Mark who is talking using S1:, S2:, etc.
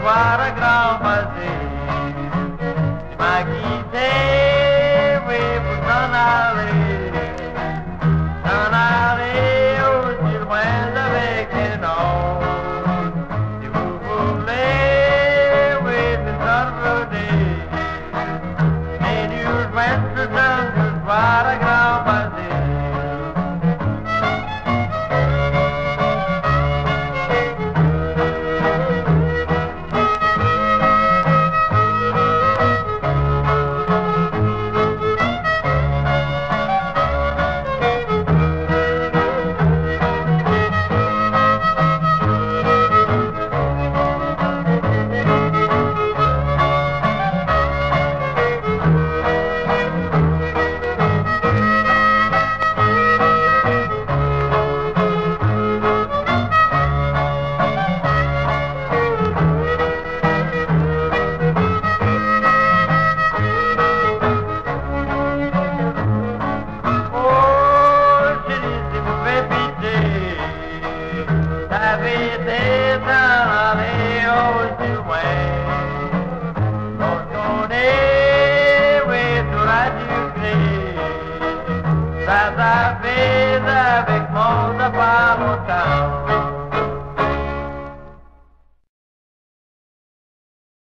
S1: voir un grand passé. Tu m'as quitté, oui, pour t'en aller aussi loin avec un autre. Si vous voulez, oui, c'est un revenir. Mais nous joindre tout un voir un grand passé. Ça fait avec mon pas longtemps.